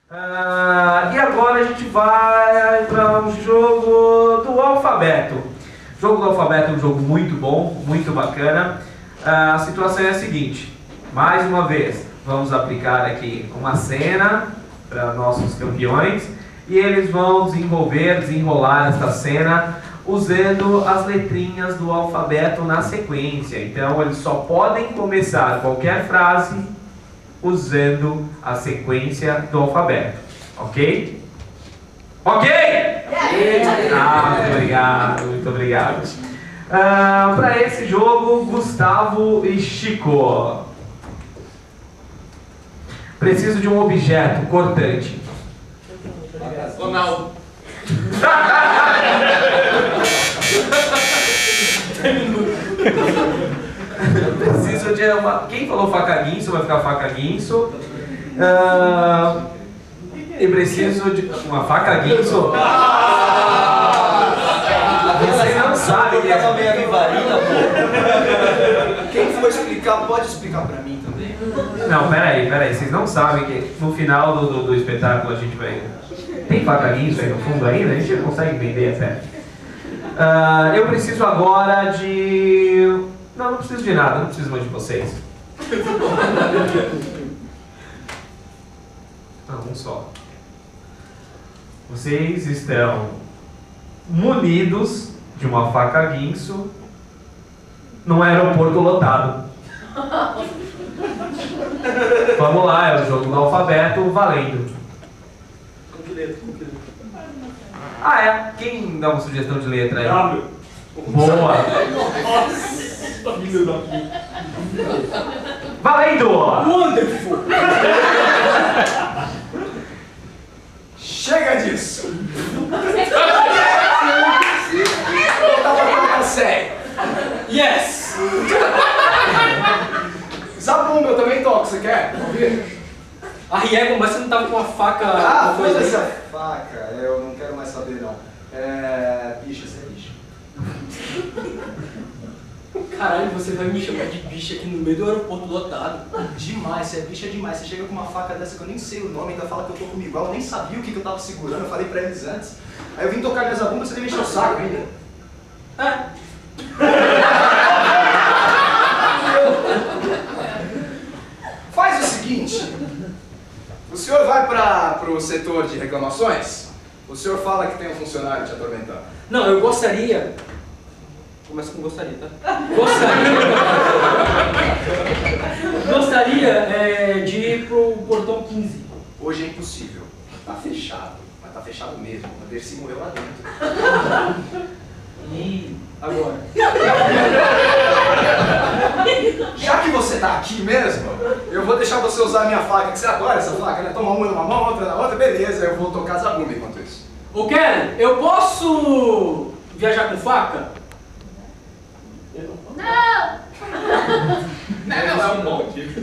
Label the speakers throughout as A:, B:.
A: E agora a gente vai para o jogo do alfabeto. O jogo do alfabeto é um jogo muito bom, muito bacana. A situação é a seguinte: mais uma vez, vamos aplicar aqui uma cena para nossos campeões e eles vão desenrolar esta cena usando as letrinhas do alfabeto na sequência. Então eles só podem começar qualquer frase usando a sequência do alfabeto. Ok? Ok? Muito obrigado, muito obrigado. Para esse jogo, Gustavo e Chico. Preciso de um objeto cortante.
B: Ronaldo.
A: Preciso de uma... Quem falou faca guinso vai ficar faca guinso. E preciso de uma faca guinso. Você não sabe que
C: é meia vivarina, pô. Quem for explicar, pode explicar pra mim também.
A: Não, peraí. Vocês não sabem que no final do espetáculo a gente vai... Tem faca guinso aí no fundo ainda? A gente não consegue vender até. Eu preciso agora de... Não preciso de nada, não preciso mais de vocês. Um só. Vocês estão munidos de uma faca guinso num aeroporto lotado. Vamos lá, é o jogo do alfabeto valendo. Quem dá uma sugestão de letra aí?
B: W.
A: Boa! Valendo!
C: Wonderful! Chega disso! Eu tava falando sério. Yes! Zabumba, eu também toco, você quer? Ouvir?
B: Riego, mas você não tava com uma faca...
C: Foda essa faca, eu não quero mais saber não. Bicha, você é bicha.
B: Caralho, você vai me chamar de bicha aqui no meio do aeroporto lotado.
C: Demais, você é bicha demais. Você chega com uma faca dessa que eu nem sei o nome, ainda fala que eu tô comigo igual, eu nem sabia o que eu tava segurando, eu falei pra eles antes. Aí eu vim tocar minhas abumbas, você me encheu o saco ainda. Faz o seguinte, o senhor vai pro setor de reclamações, o senhor fala que tem um funcionário te atormentando.
B: Não, eu gostaria... Começa com gostaria, tá? Gostaria de ir pro portão 15.
C: Hoje é impossível. Tá fechado. Mas tá fechado mesmo. A Dercy morreu lá dentro.
B: E agora?
C: Já que você tá aqui mesmo, eu vou deixar você usar a minha faca. Que você adora essa faca, né? Toma uma numa mão, outra na outra. Beleza, eu vou tocar zabumba enquanto isso.
B: Ô Ken, eu posso viajar com faca?
D: Não!
B: Não, é um monte.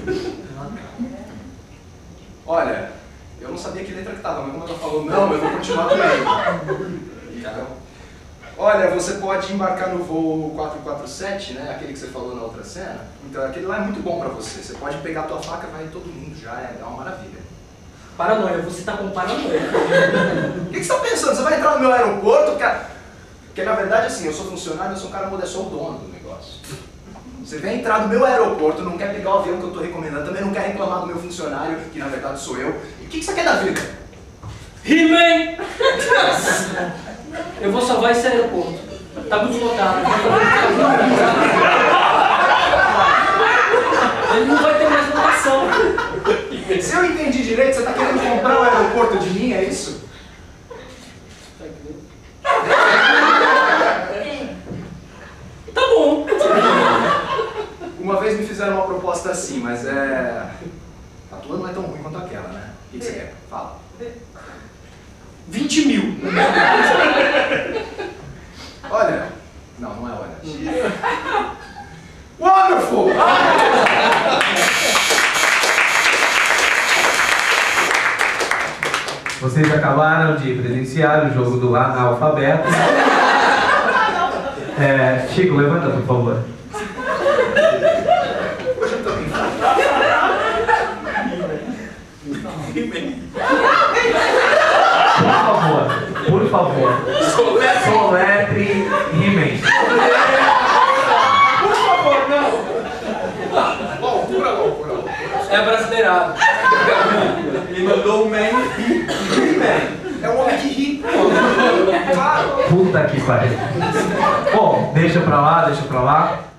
C: Olha, eu não sabia que letra que tava, mas como ela falou não, eu vou continuar com ele. Então, olha, você pode embarcar no voo 447, né? Aquele que você falou na outra cena. Então aquele lá é muito bom pra você. Você pode pegar a tua faca, vai todo mundo já, é uma maravilha.
B: Paranoia, você tá com paranoia.
C: O que você tá pensando? Você vai entrar no meu aeroporto, cara? Porque na verdade assim, eu sou funcionário, eu sou um cara modesto, eu sou o dono do negócio. Você vem entrar no meu aeroporto, não quer pegar o avião que eu tô recomendando, também não quer reclamar do meu funcionário, que na verdade sou eu. E o que você quer da vida?
B: He-Man! Eu vou salvar esse aeroporto. Tá muito lotado. Ele não vai ter mais lotação.
C: Se eu entendi direito, você tá querendo comprar o aeroporto de mim, é isso?
B: Tá bom.
C: Uma vez me fizeram uma proposta assim, mas a tua não é tão ruim quanto aquela, né? O que você quer? Fala.
B: 20 mil.
C: Olha. Não é olha. Wonderful!
A: Vocês acabaram de presenciar o jogo do analfabeto. Chico, levanta, por favor.
C: Hoje eu tô bem.
A: Por favor. Soletre He-Man.
C: Por favor, não! Loucura.
B: É brasileirado.
D: Ele mandou o man e man.
C: É um homem que ri. Claro.
A: Puta que pariu. Bom, deixa pra lá.